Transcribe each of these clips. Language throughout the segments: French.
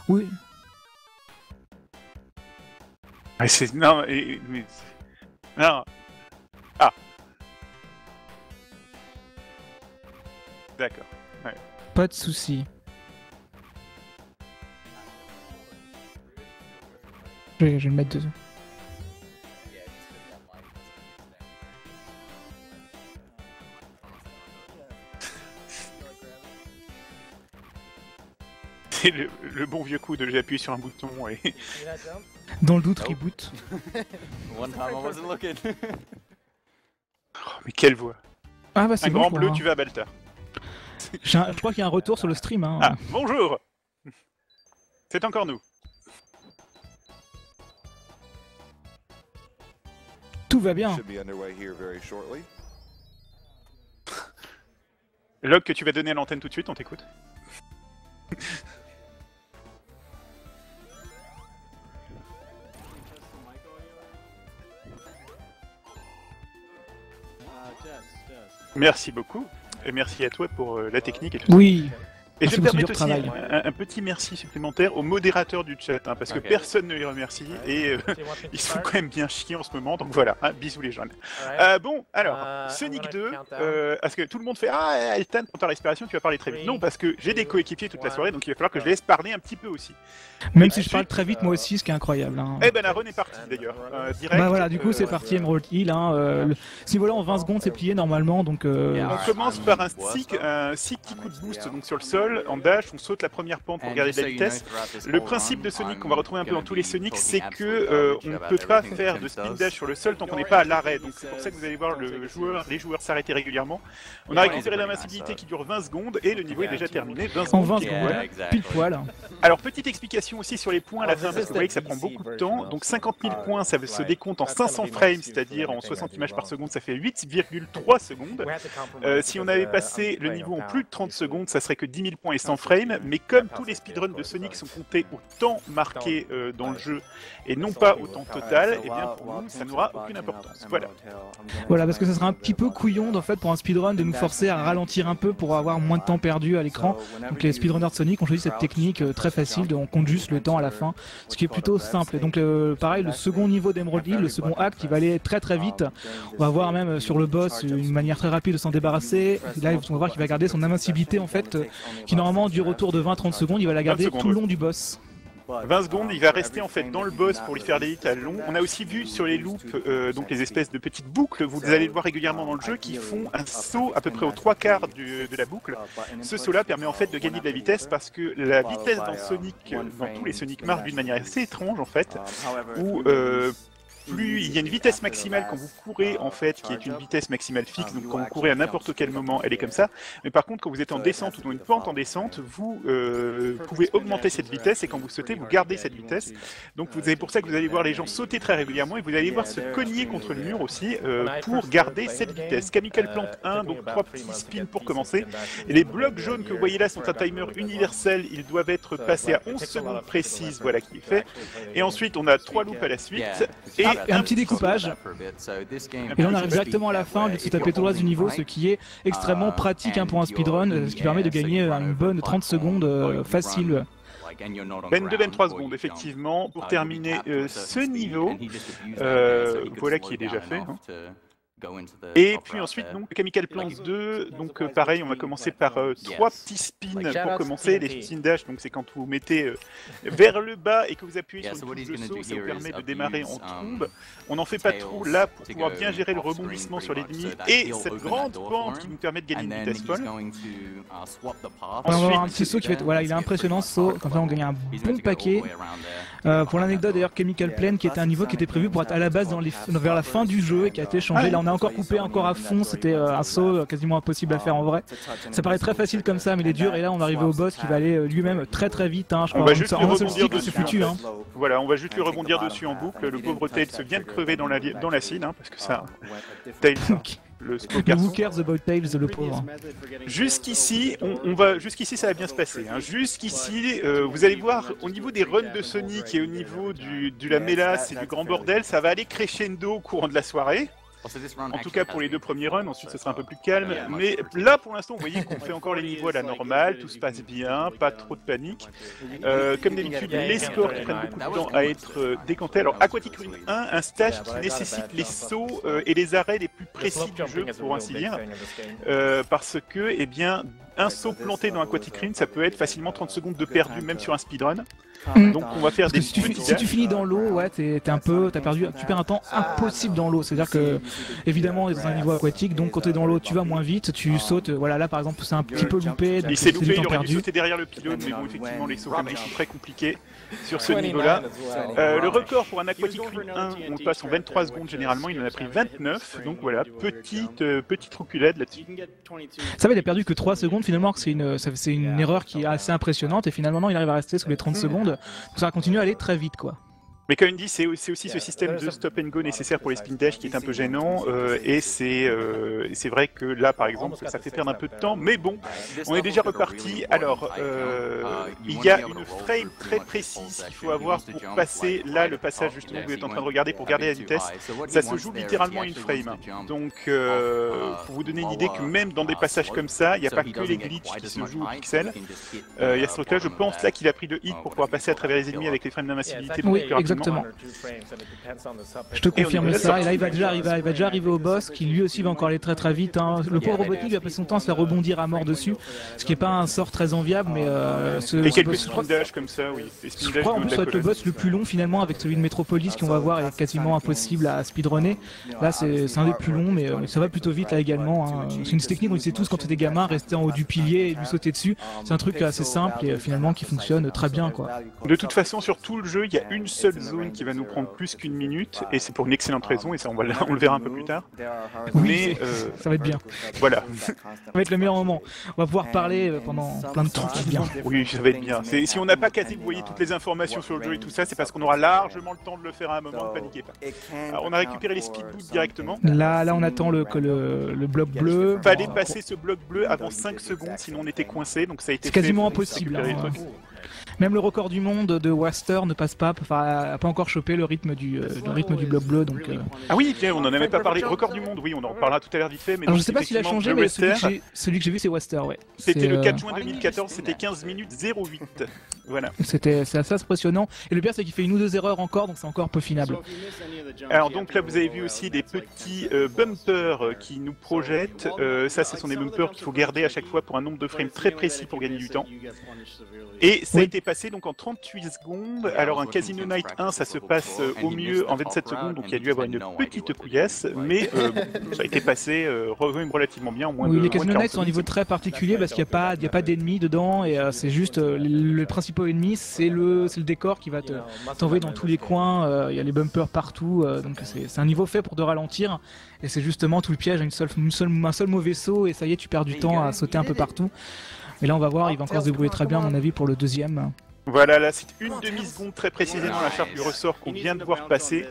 Oui. Ah, non, non. Ah. D'accord. Ouais. Pas de souci. Je vais le mettre dedans. C'est le bon vieux coup de j'ai appuyé sur un bouton et... Dans le doute, reboot. One time I wasn't looking. Oh, mais quelle voix. Ah bah c'est Un bon, grand je bleu, vois. tu vas à Baltar. Je crois qu'il y a un retour sur le stream. Hein. Ah, bonjour. C'est encore nous. Tout va bien. Should be underway here very shortly. Log que tu vas donner à l'antenne tout de suite, on t'écoute. Merci beaucoup, et merci à toi pour la technique et tout ça. Oui. Et Merci je me pour ce permets dur aussi travail. un petit merci supplémentaire aux modérateurs du chat, hein, parce que personne ne les remercie, et ils sont quand même bien chiés en ce moment, donc voilà, hein, bisous les jeunes. Bon, alors, Sonic 2, parce que tout le monde fait « Ah, Ethan, pour ta respiration, tu vas parler très vite. » Non, parce que j'ai des coéquipiers toute la soirée, donc il va falloir que je les laisse parler un petit peu aussi. Même si je parle très vite moi aussi, ce qui est incroyable. Hein. Eh ben la run est partie d'ailleurs, direct. Bah voilà, du coup c'est parti Emerald Hill. Hein, ce niveau-là en 20 secondes c'est plié normalement, donc... On commence par un six petits coups de boost donc sur le sol, en dash, on saute la première pente pour garder de la vitesse. Le principe de Sonic qu'on va retrouver un peu dans tous les Sonic, c'est que on ne peut pas faire de spin dash sur le sol tant qu'on n'est pas à l'arrêt. Donc c'est pour ça que vous allez voir les joueurs s'arrêter régulièrement. On a récupéré l'invincibilité qui dure 20 secondes et le niveau est déjà terminé. 20 en secondes, 20 secondes, pile poil. Alors petite explication aussi sur les points à la fin, parce que vous voyez que ça prend beaucoup de temps. Donc 50 000 points, ça se décompte en 500 frames, c'est-à-dire en 60 images par seconde, ça fait 8,3 secondes. Si on avait passé le niveau en plus de 30 secondes, ça serait que 10 000 points et 100 frames, mais comme tous les speedruns de Sonic sont comptés au temps marqué dans le jeu et non pas au temps total, et bien pour nous, ça n'aura aucune importance. Voilà. Voilà, parce que ça serait un petit peu couillon en fait pour un speedrun de nous forcer à ralentir un peu pour avoir moins de temps perdu à l'écran. Donc les speedrunners de Sonic ont choisi cette technique très facile, on compte juste le temps à la fin, ce qui est plutôt simple. Et donc pareil, le second niveau d'Emerald Hill, le second acte, il va aller très très vite. On va voir même sur le boss une manière très rapide de s'en débarrasser. Là, on va voir qu'il va garder son invincibilité en fait, qui normalement dure autour de 20-30 secondes, il va la garder tout le long du boss. 20 secondes, il va rester en fait dans le boss pour lui faire des hits à long. On a aussi vu sur les loops, donc les espèces de petites boucles, vous allez le voir régulièrement dans le jeu, qui font un saut à peu près aux 3/4 de la boucle. Ce saut-là permet en fait de gagner de la vitesse parce que la vitesse dans Sonic, dans tous les Sonic marche d'une manière assez étrange en fait, où plus il y a une vitesse maximale quand vous courez en fait, qui est une vitesse maximale fixe, donc quand vous courez à n'importe quel moment, elle est comme ça. Mais par contre, quand vous êtes en descente ou dans une pente en descente, vous pouvez augmenter cette vitesse et quand vous sautez, vous gardez cette vitesse. Donc c'est pour ça que vous allez voir les gens sauter très régulièrement et vous allez voir se cogner contre le mur aussi pour garder cette vitesse. Chemical Plant 1, donc 3 petits spins pour commencer. Et les blocs jaunes que vous voyez là sont un timer universel, ils doivent être passés à 11 secondes précises, voilà qui est fait. Et ensuite, on a 3 loops à la suite. Et un petit découpage. Et là on arrive directement à la fin, au lieu de se taper tout le reste du niveau, ce qui est extrêmement pratique hein, pour un speedrun, ce qui permet de gagner une bonne 30 secondes facile. 22-23 secondes effectivement pour terminer ce niveau. Voilà qui est déjà fait. Hein. Et puis ensuite, donc, Chemical Plant 2, donc pareil, on va commencer par 3 petits spins pour commencer. Les spin dash, donc c'est quand vous mettez vers le bas et que vous appuyez sur une touche de saut, ça vous permet de démarrer en trombe. On n'en fait pas trop là pour pouvoir bien gérer le rebondissement sur l'ennemi et cette grande pente qui nous permet de gagner une vitesse folle. On va avoir un petit saut qui va être, voilà, il est impressionnant ce saut, comme ça on gagne un bon paquet. Pour l'anecdote d'ailleurs, Chemical Plant qui était un niveau qui était prévu pour être à la base vers la fin du jeu et qui a été changé. Là on a encore coupé encore à fond, c'était un saut quasiment impossible à faire en vrai. Ça paraît très facile comme ça mais il est dur et là on va arriver au boss qui va aller lui-même très très vite. Hein, je crois. On va juste lui en un seul rebondir stick, c'est dessus. foutu. Hein. Voilà, on va juste lui rebondir dessus en boucle. Le pauvre Tails vient de crever dans l'acide, hein, parce que ça... Tails, le Who cares about Tails, le pauvre. Jusqu'ici, jusqu'ici ça va bien se passer. Hein. Jusqu'ici, vous allez voir au niveau des runs de Sonic et au niveau de la mélasse et du grand bordel, ça va aller crescendo au courant de la soirée. En tout cas pour les 2 premiers runs, ensuite ce sera un peu plus calme. Mais là pour l'instant, vous voyez qu'on fait encore les niveaux à la normale, tout se passe bien, pas trop de panique. Comme d'habitude, les scores qui prennent beaucoup de temps à être décantés. Alors Aquatic Rune 1, un stage qui nécessite les sauts et les arrêts les plus précis du jeu, pour ainsi dire. Parce que, eh bien, un saut planté dans Aquatic Rune, ça peut être facilement 30 secondes de perdu, même sur un speedrun. Donc on va faire des si tu finis dans l'eau, ouais, tu perds un temps impossible dans l'eau. C'est-à-dire que, évidemment, on est dans un niveau aquatique, donc quand tu es dans l'eau, tu vas moins vite, tu sautes. Voilà, là par exemple, c'est un petit peu loupé. Il s'est loupé, il aurait dû sauter derrière le pylône, mais bon, effectivement, les sauts comme ça sont très compliqués sur ce niveau-là. Le record pour un Aquatic Rune 1, on passe en 23 secondes généralement, il en a pris 29. Donc voilà, petite reculade là-dessus. Ça va, il a perdu que 3 secondes finalement, c'est une erreur qui est assez impressionnante, et finalement il arrive à rester sous les 30 secondes. Donc ça va continuer à aller très vite, quoi. Mais comme il dit, c'est aussi ce système de stop and go nécessaire pour les spin dash qui est un peu gênant, et c'est vrai que là par exemple ça fait perdre un peu de temps, mais bon, on est déjà reparti. Alors il y a une frame très précise qu'il faut avoir pour passer là le passage justement que vous êtes en train de regarder pour garder la vitesse. Ça se joue littéralement à une frame, donc pour vous donner une idée que même dans des passages comme ça, il n'y a pas que les glitches qui se jouent au pixel. Il y a ce truc là, je pense là qu'il a pris le hit pour pouvoir passer à travers les ennemis avec les frames d'invincibilité. Oui, exactement. Je te confirme ça, et là il va déjà arriver au boss qui lui aussi va encore aller très très vite, hein. Le pauvre Robotnik va passer son temps à se faire rebondir à mort dessus, ce qui n'est pas un sort très enviable, mais et quelques spin dash comme ça, oui. Je crois en plus ça va être le boss le plus long finalement, avec celui de Metropolis qu'on va voir est quasiment impossible à speedrunner. Là c'est un des plus longs, mais ça va plutôt vite là également, hein. C'est une technique on le sait tous quand t'es gamin, rester en haut du pilier et lui sauter dessus, c'est un truc assez simple et finalement qui fonctionne très bien, quoi. De toute façon sur tout le jeu il y a une seule zone qui va nous prendre plus qu'une minute, et c'est pour une excellente raison, et ça on le verra un peu plus tard. Oui, mais ça va être bien. Voilà. Ça va être le meilleur moment. On va pouvoir parler pendant plein de trucs bien. Oui, ça va être bien. Si on n'a pas quasi, vous voyez, toutes les informations sur le jeu et tout ça, c'est parce qu'on aura largement le temps de le faire à un moment, ne paniquez pas. Alors, on a récupéré les speed boots directement. Là on attend le bloc bleu. Fallait passer ce bloc bleu avant 5 secondes, sinon on était coincé, donc ça a été c'est quasiment impossible. Même le record du monde de Waster ne passe pas, a pas encore chopé le rythme du bloc bleu, donc. Ah oui, tiens, on en avait pas parlé. Record du monde, oui, on en reparlera tout à l'heure vite fait. Mais alors, je sais pas s'il a changé, mais celui que j'ai vu, c'est Waster, ouais. C'était le 4 juin 2014, c'était 15 minutes 08. Voilà. C'est assez impressionnant. Et le pire, c'est qu'il fait une ou deux erreurs encore, donc c'est encore peu finable. Alors donc là, vous avez vu aussi des petits bumpers qui nous projettent. Ça, ce sont des bumpers qu'il faut garder à chaque fois pour un nombre de frames très précis pour gagner du temps. Et ça a été passé donc en 38 secondes. Alors un Casino Night 1, ça se passe au mieux en 27 secondes, donc il y a dû avoir une petite couillasse, mais ça a été passé relativement bien en moins de 40 secondes. Oui, les Casino Night sont un niveau très particulier parce qu'il n'y a pas d'ennemis dedans, et c'est juste le principal ennemi, c'est le décor qui va t'envoyer dans tous les coins. Il y a les bumpers partout, donc c'est un niveau fait pour te ralentir, et c'est justement tout le piège à un seul mauvais saut, et ça y est, tu perds du temps à sauter un peu partout. Mais là on va voir, il va encore se débrouiller très bien à mon avis pour le deuxième. Voilà, là c'est une demi-seconde très précisément la charte du ressort qu'on vient de voir passer.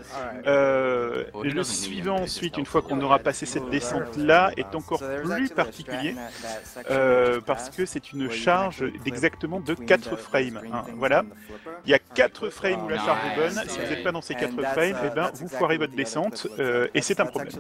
Le suivant ensuite, une fois qu'on aura passé cette descente-là, est encore plus particulier parce que c'est une charge d'exactement de 4 frames. Hein. Voilà, il y a 4 frames où la charge est bonne. Si vous n'êtes pas dans ces 4 frames, eh ben, vous foirez votre descente et c'est un problème.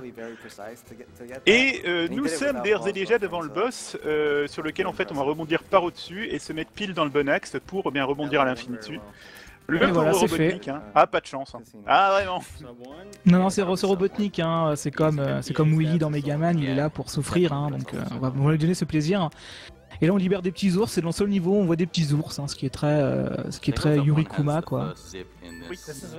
Et nous sommes d'ores et déjà devant le boss sur lequel en fait on va rebondir par au-dessus et se mettre pile dans le bon axe pour bien rebondir à l'infini dessus. Le voilà, c'est fait. Hein. Ah, pas de chance. Hein. Ah, vraiment. Non, c'est Robotnik, hein. C'est comme Willy dans Megaman, il est là pour souffrir, hein. Donc on va lui donner ce plaisir. Et là on libère des petits ours, c'est dans le seul niveau où on voit des petits ours, hein, ce qui est très Yurikuma, quoi. Oui,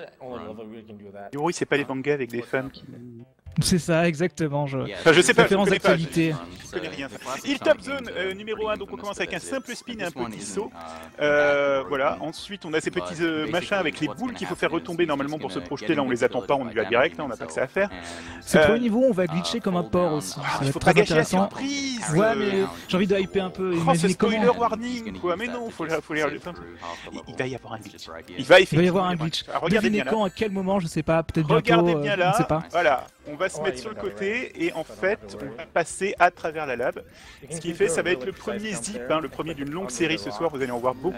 Yuri, c'est pas les mangas avec des femmes qui... C'est ça, exactement. Je sais pas, je connais pas. Je connais rien. Hilltop Zone numéro 1, donc on commence avec un simple spin et un petit saut. Voilà, ensuite on a ces petits machins avec les boules qu'il faut faire retomber normalement pour se projeter. Là on les attend pas, on y va direct, hein, on n'a pas que ça à faire. C'est le premier niveau, on va glitcher comme un porc aussi. Ça va être très intéressant. Ouais, mais j'ai envie de hyper un peu. Oh, c'est spoiler warning quoi, mais non, faut les... Il va y avoir un glitch. Il va y avoir un glitch. Devinez quand, à quel moment, je sais pas, peut-être bientôt. Regardez bien là, je sais pas. Voilà. on va se mettre sur le côté et en fait on va passer à travers la lave. Ce qui est fait, ça va être le premier zip, hein, le premier d'une longue série ce soir, vous allez en voir beaucoup.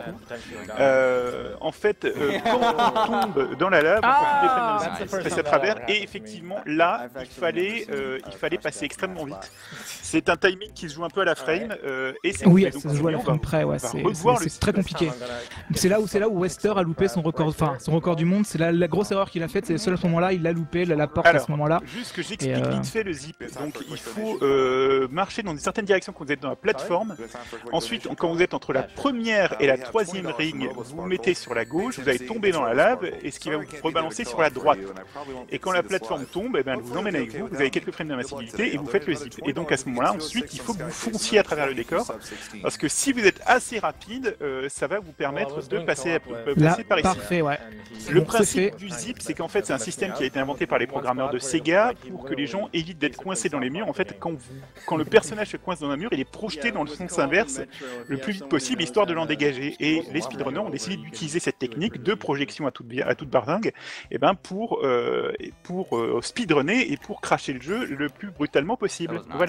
En fait, quand on tombe dans la lave, on peut passer à travers et effectivement là, il fallait passer extrêmement vite. C'est un timing qui se joue un peu à la frame et c'est oui, ça se joue à la frame près, ouais, c'est très compliqué. C'est là où Wester a loupé son record du monde. C'est la grosse erreur qu'il a faite, c'est seul à ce moment-là, il l'a loupé, la porte à ce moment-là. Juste que j'explique vite fait le zip. Donc il faut marcher dans une certaine direction quand vous êtes dans la plateforme. Ensuite, quand vous êtes entre la première et la troisième ring, vous vous mettez sur la gauche, vous allez tomber dans la lave et ce qui va vous rebalancer sur la droite. Et quand la plateforme tombe, elle vous emmène avec vous, vous avez quelques frames d'invincibilité et vous faites le zip. Et donc à ce moment-là, ensuite, il faut que vous fonciez à travers le décor parce que si vous êtes assez rapide, ça va vous permettre de passer par ici. Parfait, ouais. Le principe du zip, c'est qu'en fait, c'est un système qui a été inventé par les programmeurs de Sega pour que les gens évitent d'être coincés dans les murs. En fait, quand le personnage se coince dans un mur, il est projeté dans le sens inverse le plus vite possible, histoire de l'en dégager. Et les speedrunners ont décidé d'utiliser cette technique de projection à toute barzingue pour speedrunner et pour crasher le jeu le plus brutalement possible. Voilà.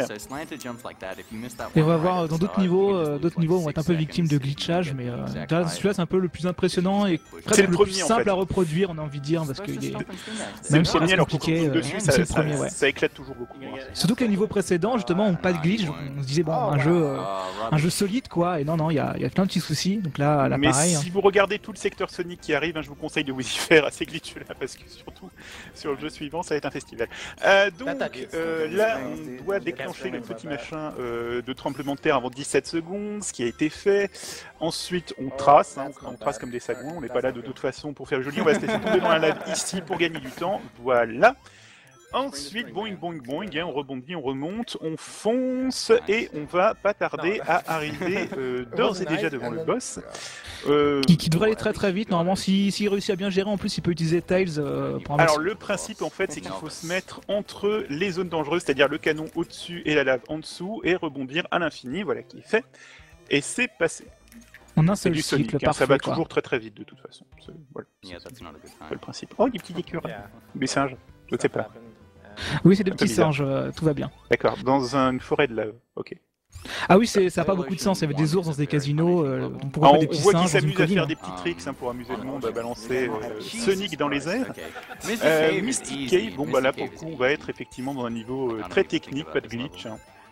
Et on va voir dans d'autres niveaux vont être un peu victimes de glitchage, mais celui-là c'est un peu le plus impressionnant et presque le plus simple à reproduire, on a envie de dire, parce que même si c'est compliqué, c'est le premier, ouais. Ça éclate toujours beaucoup. Surtout que les niveaux précédents, justement, ont pas de glitch, on se disait bon, un jeu solide quoi, et non, il y a plein de petits soucis, donc là mais pareil. Si vous regardez tout le secteur Sonic qui arrive, je vous conseille de vous y faire à ces glitches là, parce que surtout sur le jeu suivant, ça va être un festival. Donc là, on doit déclencher le petit machin de tremblement de terre avant 17 secondes, ce qui a été fait. Ensuite, on trace, on trace comme des sagouins, on n'est pas là de toute façon pour faire joli, on va se laisser tomber dans la lave ici pour gagner du temps, voilà. Ensuite, boing, boing, boing, on rebondit, on remonte, on fonce et on va pas tarder à arriver d'ores et déjà devant le boss. Qui devrait aller très très vite, normalement, s'il réussit à bien gérer, en plus il peut utiliser Tails pour un Alors le principe en fait, c'est qu'il faut se mettre entre les zones dangereuses, c'est-à-dire le canon au-dessus et la lave en dessous, et rebondir à l'infini, voilà qui est fait. Et c'est passé. En un seul du cycle, Sonic, parfait, ça va quoi. toujours très très vite de toute façon. Voilà. C'est le principe. Oh, des petits écureuils. Des singes, je ne sais pas. Oui, c'est des petits singes, tout va bien. D'accord, dans une forêt de lave, ok. Ah oui, ça n'a pas beaucoup de sens, il y avait des ours dans des casinos, donc pourquoi pas des petits singes. On voit singes qu'ils s'amusent à faire hein. des petits tricks pour amuser le monde, à balancer Sonic dans les airs. Mystic Cave, bon bah là pour le coup on va être effectivement dans un niveau très technique, pas de glitch.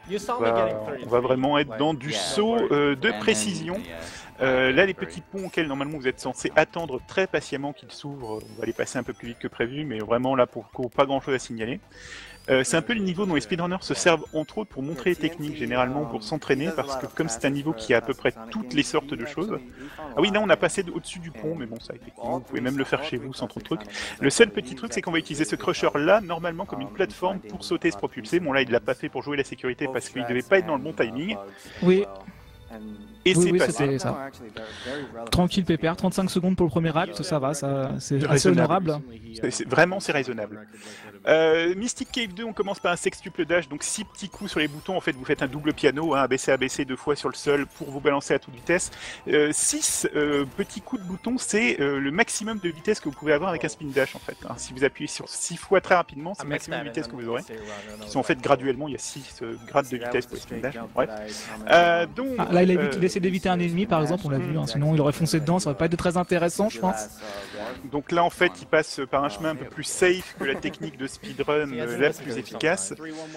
On va vraiment être dans du saut de précision. Là, les petits ponts auxquels normalement vous êtes censé attendre très patiemment qu'ils s'ouvrent, on va les passer un peu plus vite que prévu, mais vraiment là pour pas grand chose à signaler. C'est un peu le niveau dont les speedrunners se servent entre autres pour montrer les techniques, généralement pour s'entraîner, parce que comme c'est un niveau qui a à peu près toutes les sortes de choses. Ah oui, là on a passé au-dessus du pont, mais bon ça effectivement, vous pouvez même le faire chez vous sans trop de trucs. Le seul petit truc, c'est qu'on va utiliser ce crusher là, normalement comme une plateforme pour sauter et se propulser. Bon là il l'a pas fait pour jouer la sécurité parce qu'il devait pas être dans le bon timing. Oui. Et oui, passé. C'était ça. Tranquille pépère, 35 secondes pour le premier acte, ça va, c'est assez honorable. C'est raisonnable. Mystic Cave 2, on commence par un sextuple dash, donc 6 petits coups sur les boutons, en fait vous faites un double piano, ABC 2 fois sur le sol pour vous balancer à toute vitesse. 6 petits coups de bouton, c'est le maximum de vitesse que vous pouvez avoir avec un spin dash en fait. Si vous appuyez sur 6 fois très rapidement, c'est le maximum de vitesse que vous aurez. Qui sont en fait graduellement, il y a 6 grades de vitesse pour les spin dash. Bref. Donc, là il a essayé d'éviter un ennemi par exemple, on l'a vu, sinon il aurait foncé dedans, ça aurait pas été très intéressant je pense. Donc là en fait il passe par un chemin un peu plus safe que la technique de speedrun la plus efficace,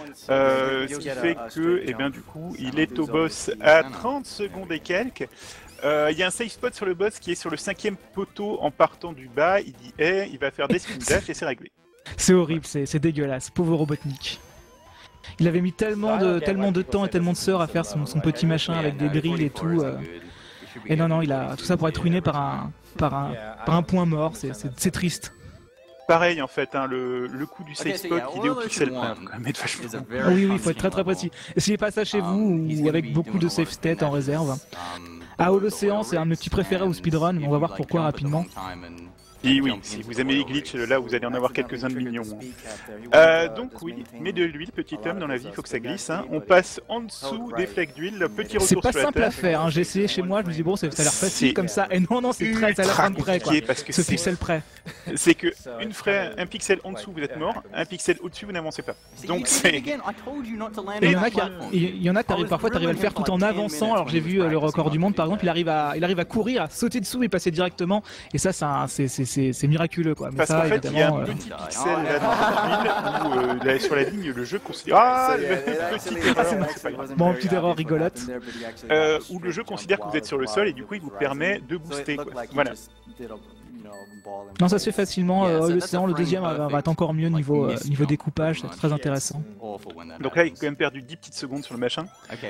ce qui fait que eh bien, du coup il est au boss à 30 secondes et quelques. Il y a un safe spot sur le boss qui est sur le 5e poteau en partant du bas, il dit hey, il va faire des spin dash et c'est réglé. C'est horrible, c'est dégueulasse, pauvre Robotnik. Il avait mis tellement de temps et tellement de sœurs à faire son petit machin avec des grilles et tout. Et non, il a tout ça pour être ruiné par un point mort, c'est triste. Pareil en fait, le coup du safe spot il est au pixel près, faut quand même être vachement. Oui, il faut être très précis. Essayez pas ça chez vous ou avec beaucoup de safe state en réserve. Ah, l'océan, c'est un de mes petits préférés au speedrun, mais on va voir pourquoi rapidement. Et oui, si vous aimez les glitches, là vous allez en avoir quelques-uns de mignons. Donc oui, mets de l'huile, petit homme, dans la vie, il faut que ça glisse. Hein. On passe en dessous des flaques d'huile, petit retour C'est pas sur la simple à terre. faire, hein. J'ai essayé chez moi, je me dis bon, ça a l'air facile comme ça, et non, c'est très à la fin de près, quoi. Parce que Ce pixel près. c'est que un pixel en dessous vous êtes mort, un pixel au-dessus vous n'avancez pas. Donc c'est... Et il y en a parfois t'arrives à le faire tout en avançant. Alors j'ai vu le record du monde par exemple, il arrive à courir, à sauter dessous et passer directement. Et ça c'est miraculeux quoi. Mais Parce ça qu'en fait il y a un évidemment, petit pixel là dans l'huile où là, sur la ligne le jeu considère... Ah, petite erreur, c'est pas grave. bon, petite erreur rigolote. Où le jeu considère que vous êtes sur le sol et du coup il vous permet de booster. Quoi. Voilà. Non, ça se fait facilement. Le deuxième va être encore mieux niveau découpage, c'est très intéressant. Donc là il a quand même perdu 10 petites secondes sur le machin.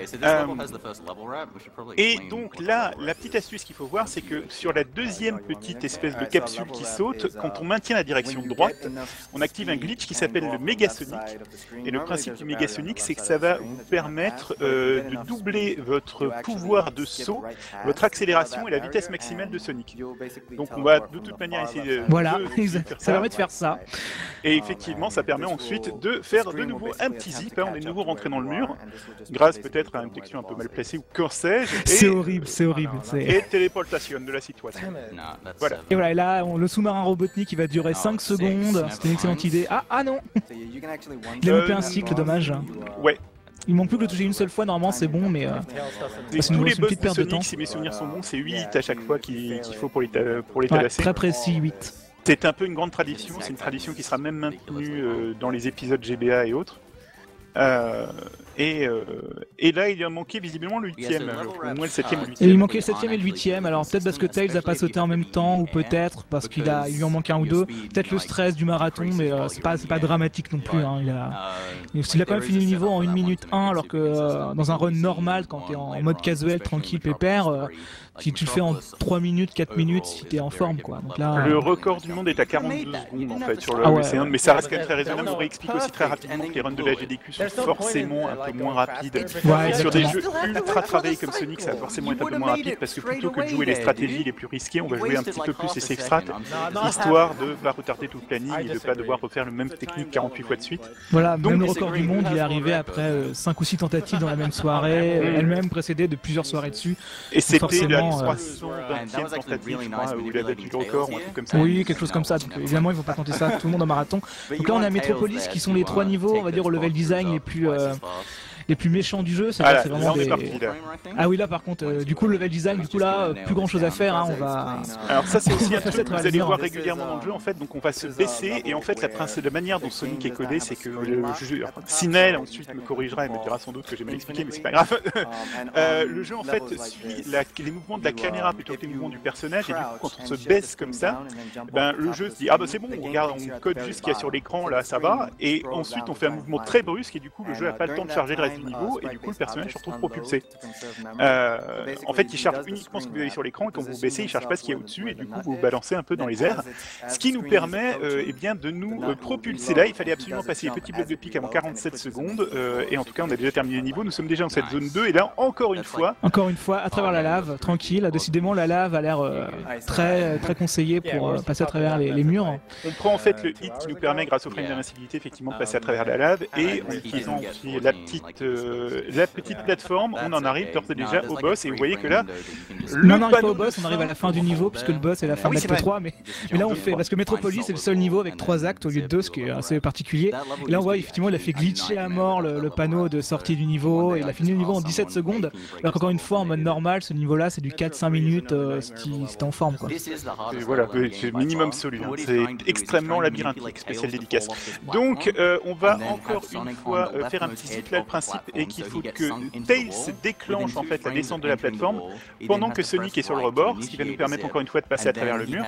Et donc là, la petite astuce qu'il faut voir, c'est que sur la deuxième petite espèce de capsule qui saute, quand on maintient la direction droite, on active un glitch qui s'appelle le Megasonic. Et le principe du Megasonic, c'est que ça va vous permettre de doubler votre pouvoir de saut, votre accélération et la vitesse maximale de Sonic. Donc on va de toute manière essayer de Voilà, faire ça permet de faire ça. Et effectivement, ça permet ensuite de faire de nouveau un petit zip. Hein, on est de nouveau rentré dans le mur, grâce peut-être à une texture un peu mal placée ou que sais-je. C'est horrible, c'est horrible. Et téléportation de la situation. Voilà. Et voilà, et là, le sous-marin Robotnik qui va durer 5 secondes. C'était une excellente idée. Ah non, il a loupé un cycle, dommage. Ouais. Il manque plus que le toucher une seule fois, normalement c'est bon, mais c'est tous les une boss petite de perte de temps. Sonic, si mes souvenirs sont bons, c'est 8 à chaque fois qu'il faut pour les Ouais, tabasser. très précis, 8. C'est un peu une grande tradition, c'est une tradition qui sera même maintenue dans les épisodes GBA et autres. Et là, il a manqué visiblement le 8ème, au moins le 7ème et le 8ème. Et il manquait le 7ème et le 8ème, alors peut-être parce que Tails a pas sauté en même temps, ou peut-être parce qu'il lui en manque un ou deux, peut-être le stress du marathon, mais c'est pas dramatique non plus. Hein. Il a quand même fini le niveau en 1 minute 1, alors que dans un run normal, quand t'es en mode casual, tranquille, pépère, si tu le fais en 3 minutes, 4 minutes, si t'es en forme quoi. Donc là, le record du monde est à 42 secondes en fait sur le C1, mais ça reste quand même très raisonnable. On réexplique aussi très rapidement que les runs de la GDQ sont forcément un peu moins rapides. Ouais, sur des jeux ultra travaillés comme Sonic, ça va forcément être un peu moins rapide parce que plutôt que de jouer les stratégies les plus risquées, on va jouer un petit peu plus les safe strats, histoire de ne pas retarder tout le planning et de ne pas devoir refaire le même technique 48 fois de suite. Voilà, même le record du monde, il est arrivé après 5 ou 6 tentatives dans la même soirée, elle-même précédée de plusieurs soirées dessus. Et c'était la forcément, 320e tentative, je crois, où il a battu le record ou un truc comme ça. Oui, quelque chose comme ça. Donc évidemment, ils vont pas tenter ça tout le monde en marathon. Donc là, on a Metropolis qui sont les 3 niveaux, on va dire, au level design les plus méchants du jeu. C'est vraiment des... Ah oui, là par contre, du coup le level design, plus grand chose à faire. Hein, on va. Alors ça c'est aussi un truc que vous allez voir régulièrement dans le jeu en fait. Donc on va se baisser et en fait la manière dont Sonic est codé, c'est que Sinel ensuite me corrigera et me dira sans doute que j'ai mal expliqué, mais c'est pas grave. Le jeu en fait suit les mouvements de la caméra plutôt que les mouvements du personnage et du coup quand on se baisse comme ça, ben le jeu se dit ah bah c'est bon, on regarde, on code juste ce qu'il y a sur l'écran là, ça va. Et ensuite on fait un mouvement très brusque et du coup le jeu a pas le temps de charger le reste du niveau et du coup le personnage se retrouve propulsé. En fait il charge uniquement ce que vous avez sur l'écran et quand vous baissez il charge pas ce qu'il y a au-dessus et du coup vous vous balancez un peu dans les airs, ce qui nous permet eh bien de nous propulser. Là il fallait absolument passer les petits blocs de pique avant 47 secondes et en tout cas on a déjà terminé le niveau, nous sommes déjà dans cette zone 2 et là encore une fois à travers la lave, tranquille. Décidément la lave a l'air très conseillée pour passer à travers les murs. On prend en fait le hit qui nous permet grâce au frame d'invincibilité effectivement de passer à travers la lave et en utilisant aussi la petite plateforme, on en arrive d'ores et déjà au boss et vous voyez que là, non, pas au boss, on arrive à la fin du niveau puisque le boss est la fin de l'acte 3, mais là on fait, parce que Metropolis c'est le seul niveau avec 3 actes au lieu de 2, ce qui est assez particulier. Et là on voit effectivement il a fait glitcher à mort le panneau de sortie du niveau et il a fini le niveau en 17 secondes. Alors qu'encore une fois en mode normal, ce niveau là c'est du 4-5 minutes si t'es en forme quoi. Et voilà, c'est minimum solu, hein. C'est extrêmement labyrinthique, spécial dédicace. Donc on va encore une fois faire un petit zip là, le principe est qu'il faut que Tails déclenche en fait la descente de la plateforme pendant que Sonic est sur le rebord, ce qui va nous permettre encore une fois de passer à travers le mur.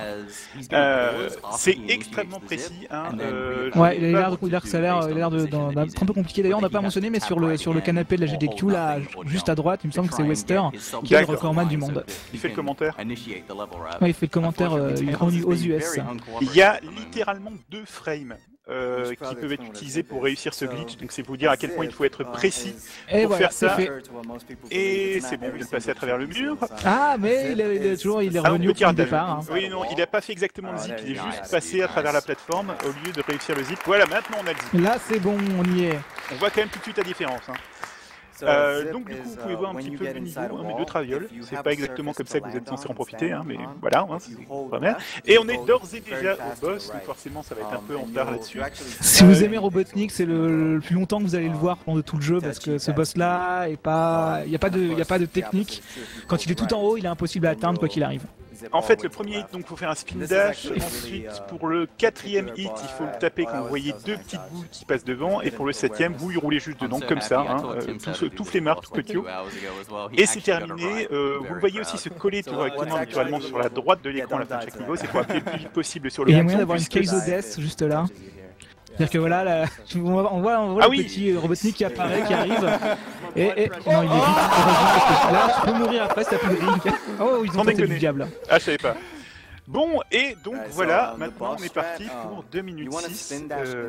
C'est extrêmement précis. Hein, ouais, il a l'air d'être un peu compliqué d'ailleurs, on n'a pas mentionné, mais sur le canapé de la GDQ, là, juste à droite, il me semble que c'est Wester qui est le recordman du monde. Il fait le commentaire. Ouais, il fait le commentaire aux US. Il y a littéralement 2 frames qui peuvent être utilisés pour réussir ce glitch. Donc c'est vous dire à quel point il faut être précis Et pour voilà, faire ça. fait. Et c'est bon, il vient de passer à travers le mur. Ah, mais il est revenu au petit point de ratage. départ. Hein. Oui, non, il n'a pas fait exactement le zip, il est juste passé à travers la plateforme au lieu de réussir le zip. Voilà, maintenant on a le zip. Là, c'est bon, on y est. On voit quand même tout de suite la différence. Hein. Donc du coup, vous pouvez voir un petit peu le niveau, hein, mes deux travioles. C'est pas exactement comme ça que vous êtes censé en profiter, hein, mais voilà, hein, c'est pas mal. Et on est d'ores et déjà au boss, donc forcément ça va être un peu en retard là-dessus. Si vous aimez Robotnik, c'est le plus longtemps que vous allez le voir pendant tout le jeu, parce que ce boss-là est pas, il y a pas de technique. Quand il est tout en haut, il est impossible à atteindre quoi qu'il arrive. En fait, le premier hit, donc, faut faire un spin dash. Ensuite, pour le 4e hit, il faut le taper quand vous voyez deux petites boules qui passent devant. Et pour le 7e, vous y roulez juste dedans, comme ça, hein, tout flemmard, tout petio. Et c'est terminé. Vous le voyez aussi se coller directement, naturellement, sur la droite de l'écran à la fin de chaque niveau. C'est pour appuyer le plus vite possible sur le Et il y a bouton, moyen d'avoir une puisque case of death juste là. C'est-à-dire que voilà, là, on voit Ah le oui. petit Robotnik qui apparaît, qui arrive. Et non, il est vite, heureusement, parce que là, tu peux mourir après si t'as plus de ring. Oh, ils ont Sans tenté déconner. du diable. Ah, je savais pas. Bon, et donc voilà, maintenant on est parti pour 2 minutes 6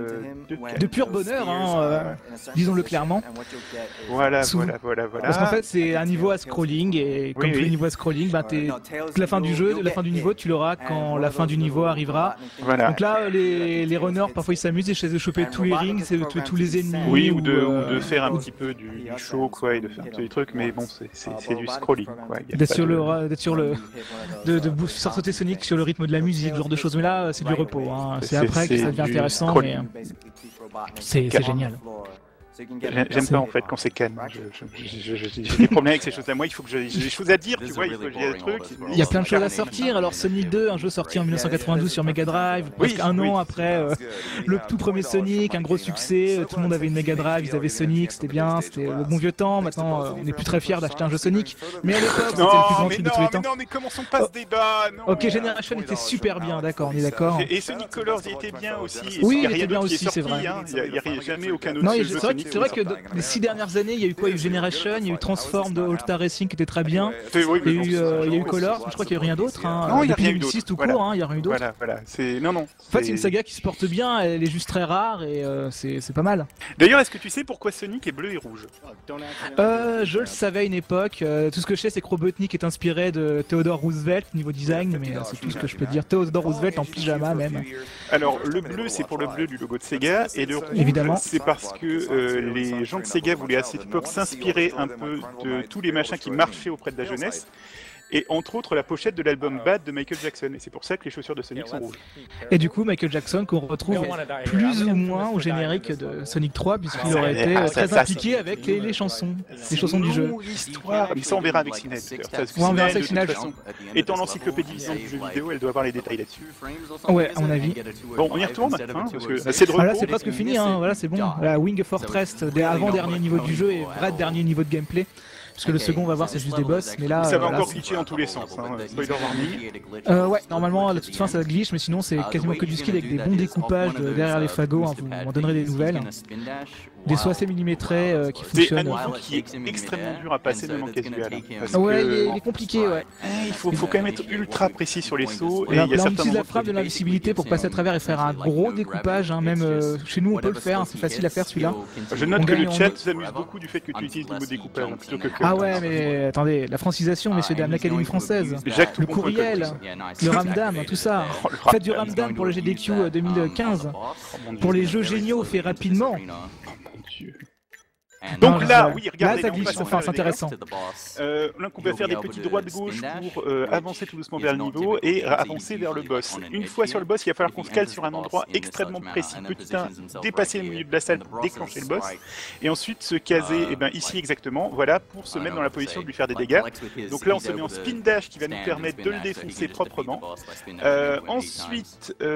De pur bonheur, hein, disons-le clairement. Voilà, Souvent. voilà. Parce qu'en fait, c'est un niveau à scrolling, et comme tous les niveaux à scrolling, bah, la fin du jeu, la fin du niveau, tu l'auras quand la fin du niveau arrivera. Voilà. Donc là, les runners, parfois ils s'amusent, ils essaient de choper tous les rings, tous les ennemis. Oui, ou de faire un petit peu du show, quoi, et de faire tous les trucs, mais bon, c'est du scrolling, quoi. Y a D'être pas sur de- d'être sur le, de faire sauter Sonic sur le rythme de la musique, ce genre de choses. Mais là, c'est du repos. Hein. C'est après que ça devient du intéressant, scrolling. mais c'est génial. J'aime pas en fait quand c'est calme. J'ai des problèmes avec ces choses-là. Moi, il faut que j'ai des choses à dire, tu vois, il faut que j'ai des trucs. Il y a plein de choses à sortir. Alors Sonic 2, un jeu sorti en 1992 sur Mega Drive, presque un an après le tout premier Sonic, un gros succès. Tout le monde avait une Mega Drive, ils avaient Sonic, c'était bien, c'était le bon vieux temps. Maintenant, on n'est plus très fiers d'acheter un jeu Sonic, mais à l'époque, c'était le plus grand film de tous les temps. Non, mais commençons pas ce débat. Non. Ok, Generation était super bien, d'accord, on est d'accord. Et Sonic Colors, il était bien aussi. Oui, y a il rien était bien d'autre qui est aussi, sorti, c'est vrai. hein. Il n'y a jamais aucun autre Non, jeu c'est Sonic. vrai que dans les 6 dernières années, il y a eu quoi? Il y a eu Generation, il y a eu Transform de All Star Racing qui était très bien. Oui, Il y a eu Colors, je crois qu'il n'y a eu rien d'autre. Hein. Non, il n'y a Depuis rien eu 2006 d'autre. tout court, hein, il n'y a rien eu d'autre. Voilà. Non. En fait, c'est une saga qui se porte bien, elle est juste très rare et c'est pas mal. D'ailleurs, est-ce que tu sais pourquoi Sonic est bleu et rouge? Je le savais à une époque. Tout ce que je sais, c'est que Robotnik est inspiré de Theodore Roosevelt niveau design, mais c'est tout ce que je peux dire. Theodore Roosevelt en pyjama même. Alors, le bleu, c'est pour le bleu du logo de Sega, et le rouge, Évidemment. c'est parce que les gens de Sega voulaient à cette époque s'inspirer un peu de tous les machins qui marchaient auprès de la jeunesse. Et entre autres la pochette de l'album Bad de Michael Jackson, et c'est pour ça que les chaussures de Sonic sont rouges. Et du coup, Michael Jackson, qu'on retrouve plus ou moins au générique de Sonic 3, puisqu'il aurait été très impliqué avec les chansons du jeu. L'histoire, mais ça on verra avec Sinel. On verra avec De toute Sinel. façon, étant l'encyclopédie vivante du jeu vidéo, elle doit avoir les détails là-dessus. Ouais, à mon avis. Bon, on y retourne, hein, parce que assez de repos. Voilà, c'est presque fini, hein. Voilà, c'est bon. La Wing Fortress, avant-dernier niveau du jeu et vrai dernier niveau de gameplay. Parce que le second, on va voir, c'est juste des boss, mais là... Ça va là, encore glitcher dans tous les sens, hein, spoiler warning. Ouais, normalement, à la toute fin, ça glitch, mais sinon, c'est quasiment que du skill avec des bons découpages derrière les fagots, hein, vous m'en donnerez des nouvelles. Des sauts assez millimétrés qui C'est un fonctionnent. niveau qui est extrêmement dur à passer, même en casual. Hein, parce Ouais, que- il est compliqué, ouais. Il faut quand même être ultra précis sur les sauts, et Là, il y a on certains utilise la moments... frappe de l'invisibilité pour passer à travers et faire un gros découpage, hein, même chez nous, on peut le faire, hein, c'est facile à faire celui-là. Je note On que gagne le en- chat s'amuse beaucoup du fait que tu utilises le mot découpage hein, plutôt que code. Ah ouais, mais attendez, la francisation, messieurs, dames, l'Académie française, Jacques le Toubon, courriel, le ramdam, tout ça. Oh, le Faites du ramdam pour le GDQ 2015. Pour les jeux géniaux faits rapidement. Dieu. Non, Donc là, ouais. oui, regardez, Là, ça on glitch, passe en enfin, c'est faire les dégâts. intéressant. Là, on peut faire des petits droits de gauche pour avancer tout doucement vers le niveau et avancer vers le boss. Une fois sur le boss, il va falloir qu'on se cale sur un endroit extrêmement précis. Petit 1, dépasser le milieu de la salle pour déclencher le boss. Et ensuite se caser ici exactement, voilà, pour se mettre dans la position de lui faire des dégâts. Donc là, on se met en spin dash qui va nous permettre de le défoncer proprement. Ensuite, 7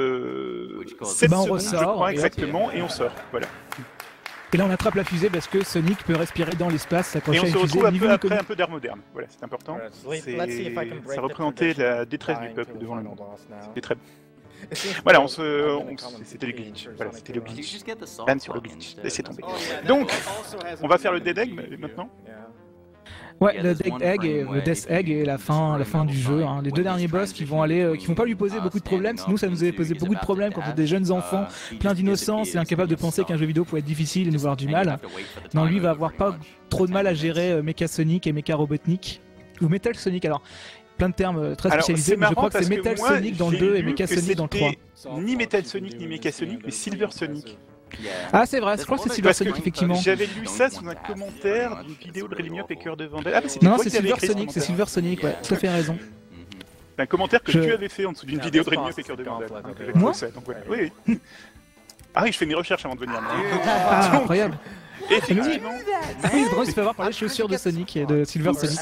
on secondes, je ressort, crois, et hop. exactement, et on sort. Voilà. Et là, on attrape la fusée parce que Sonic peut respirer dans l'espace, Et s'accrocher on à se une fusée. retrouve Niveau après inconnu. un peu d'art moderne. Voilà, c'est important. Ça représentait la détresse du peuple devant le monde. C'était très bon. Voilà, c'était le glitch. Voilà, c'était le glitch. Ban sur le glitch. Laissez tomber. Donc, on va faire le dead egg maintenant. Ouais, le Death Egg et la fin du jeu. Hein. Les deux derniers boss qui vont pas lui poser beaucoup de problèmes. Nous, ça nous avait posé beaucoup de problèmes quand on était des jeunes enfants, plein d'innocence et incapables de penser qu'un jeu vidéo pouvait être difficile et nous avoir du mal. Non, lui va avoir pas trop de mal à gérer Mecha Sonic et Mecha Robotnik. Ou Metal Sonic, alors. Plein de termes très spécialisés, mais je crois que c'est Metal Sonic dans le 2 et Mecha Sonic dans le 3. Ni Metal Sonic ni Mecha Sonic, mais Silver Sonic. Ah c'est vrai, je crois que c'est Silver Sonic effectivement. J'avais lu ça sous un commentaire d'une vidéo de Rélignoc et Cœur de Vandal. Non, c'est Silver Sonic, ouais, tout à fait raison. Un commentaire que tu avais fait en dessous d'une vidéo de Rélignoc et Cœur de Vandal. Moi oui. Ah oui, je fais mes recherches avant de venir. Ah, incroyable. Effectivement. Oui, il se fait avoir par les chaussures de Sonic et de Silver Sonic.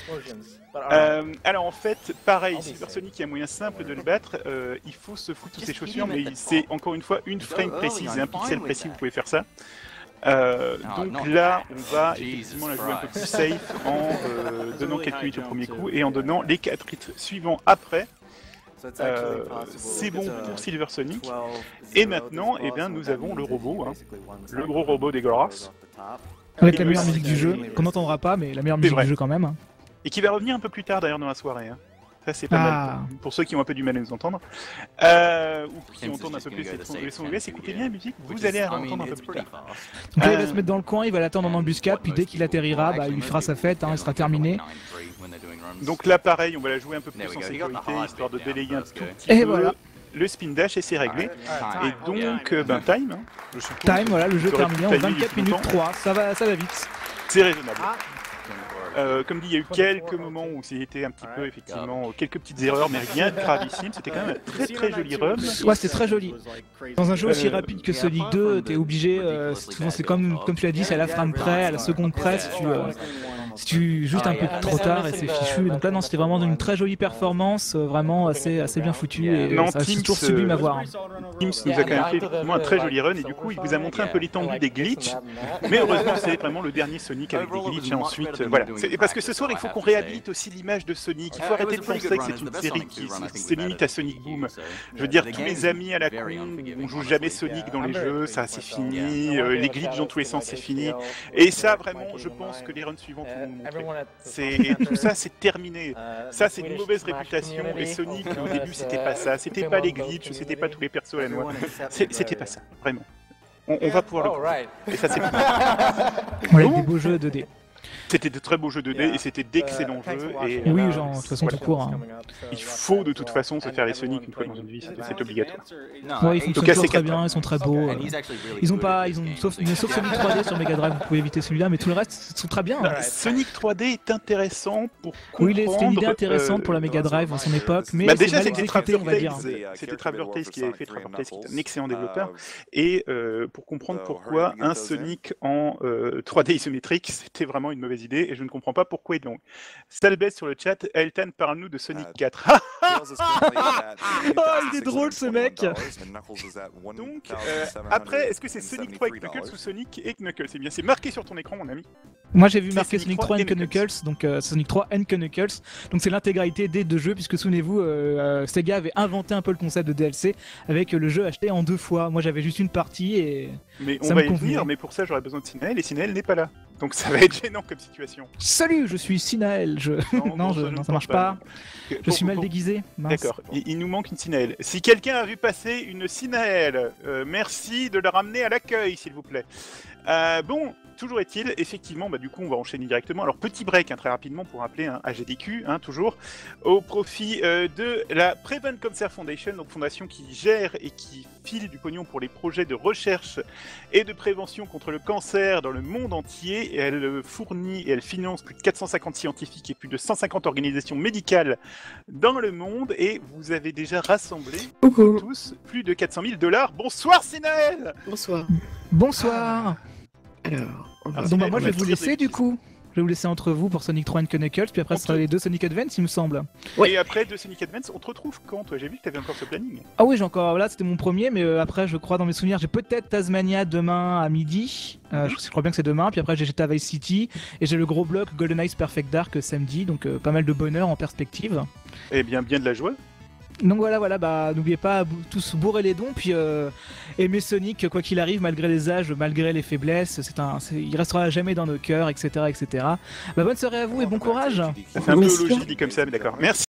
Alors en fait, pareil, Silver Sonic, il y a un moyen simple de le battre. Il faut se foutre toutes ces chaussures, mais c'est encore une fois une frame précise et un pixel précis, vous pouvez faire ça. Donc là, on va effectivement la jouer un peu plus safe en donnant quelques hits au premier coup et en donnant les 4 hits suivants après. C'est bon pour Silver Sonic. Et maintenant, eh bien, nous avons le robot, le gros robot dégueulasse. Avec la meilleure musique du jeu, qu'on n'entendra pas, mais la meilleure musique du jeu quand même. Et qui va revenir un peu plus tard d'ailleurs dans la soirée. Ça c'est pas mal pour ceux qui ont un peu du mal à nous entendre. Ou qui entendent un peu plus les sons US, écoutez bien la musique, vous allez entendre un peu plus tard. Donc là, il va se mettre dans le coin, il va l'attendre en embuscade, puis dès qu'il atterrira, il lui fera sa fête, il sera terminé. Donc là pareil, on va la jouer un peu plus en sécurité, histoire de délayer un tout petit peu voilà. le spin dash et c'est réglé. Et donc, time. Time, voilà, le jeu terminé en 24 minutes 3, ça va vite. C'est raisonnable. Comme dit, il y a eu quelques moments où c'était un petit peu, effectivement, quelques petites erreurs, mais rien de gravissime. C'était quand même un très joli run. Ouais, c'est très joli. Dans un jeu aussi rapide que Sonic 2, t'es obligé, souvent c'est comme tu l'as dit, c'est à la frame près, à la seconde près, si tu juste un peu trop tard et c'est fichu. Donc là, non, c'était vraiment une très jolie performance, vraiment assez bien foutu et ça c'est toujours sublime à voir. Teams nous a quand même fait effectivement un très joli run et du coup, il vous a montré un peu l'étendue des glitches. Mais heureusement, c'est vraiment le dernier Sonic avec des glitches et ensuite, voilà. Parce que ce soir, il faut qu'on réhabilite aussi l'image de Sonic. Il faut arrêter de penser que c'est une série qui se limite à Sonic Boom. Je veux dire, tous les amis à la con, on joue jamais Sonic dans les jeux, ça c'est fini. Les glitches dans tous les sens, c'est fini. Et ça, vraiment, je pense que les runs suivants vont nous montrer. Tout ça, c'est terminé. Ça, c'est une mauvaise réputation. Et Sonic, au début, c'était pas ça. C'était pas les glitches, c'était pas tous les persos à la noix. C'était pas ça, vraiment. On va pouvoir le prouver. Et ça, c'est plus. Voilà, des beaux jeux 2D. C'était de très beaux jeux 2D et c'était d'excellents jeux. Et oui, genre, de toute façon, tout court. Il faut de toute façon se faire les Sonic une fois dans une vie, c'est obligatoire. Ouais, ils font toujours très bien, ils sont très beaux. Sauf Sonic 3D sur Mega Drive, vous pouvez éviter celui-là, mais tout le reste, ils sont très bien. Sonic 3D est intéressant pour comprendre. Oui, c'était une idée intéressante pour la Mega Drive à son époque, mais déjà c'est mal exécuté, on va dire. C'était Traveler Tales qui avait fait Traveler Tales, qui est un excellent développeur, et pour comprendre pourquoi un Sonic en 3D isométrique, c'était vraiment une mauvaise idée, et je ne comprends pas pourquoi il est long. Stalbez sur le chat, Eltan, parle-nous de Sonic 4. Oh, il est drôle ce mec. Donc, après, est-ce que c'est Sonic 3 avec Knuckles ou Sonic et Knuckles? C'est bien, c'est marqué sur ton écran, mon ami. Moi j'ai vu marqué Sonic 3 and Knuckles, donc Sonic 3 and Knuckles, donc c'est l'intégralité des deux jeux, puisque souvenez-vous, Sega avait inventé un peu le concept de DLC avec le jeu acheté en 2 fois. Moi j'avais juste une partie et mais ça on va me y convenait. venir, mais pour ça j'aurais besoin de Sinael et Sinael n'est pas là. Donc ça va être gênant comme situation. Salut, je suis Sinael. Non, ça marche pas. Je suis mal déguisé. D'accord, il nous manque une Sinael. Si quelqu'un a vu passer une Sinael, merci de la ramener à l'accueil, s'il vous plaît. Bon, toujours est-il, effectivement, du coup, on va enchaîner directement. Alors, petit break, très rapidement, pour rappeler AGDQ, toujours, au profit de la Prevent Cancer Foundation, donc fondation qui gère et qui file du pognon pour les projets de recherche et de prévention contre le cancer dans le monde entier. Et elle fournit et elle finance plus de 450 scientifiques et plus de 150 organisations médicales dans le monde. Et vous avez déjà rassemblé tous plus de 400 000 $. Bonsoir, Sinael. Bonsoir. Bonsoir. Alors, donc moi je vais vous laisser du coup. Je vais vous laisser entre vous pour Sonic 3 and Knuckles, puis après ce sera les 2 Sonic Advance il me semble. Ouais. Et après de Sonic Advance, on te retrouve quand toi? J'ai vu que t'avais encore ce planning. Ah oui, j'ai encore, là c'était mon premier, mais après je crois dans mes souvenirs, j'ai peut-être Tasmania demain à midi, je crois bien que c'est demain, puis après j'ai GTA Vice City, et j'ai le gros bloc Golden Axe Perfect Dark samedi, donc pas mal de bonheur en perspective. Eh bien de la joie. Donc voilà, bah n'oubliez pas tous bourrer les dons, puis aimer Sonic quoi qu'il arrive, malgré les âges, malgré les faiblesses, il restera jamais dans nos cœurs, etc. Bah bonne soirée à vous et bon courage. Ça fait un peu logique dit comme ça, mais d'accord. Merci.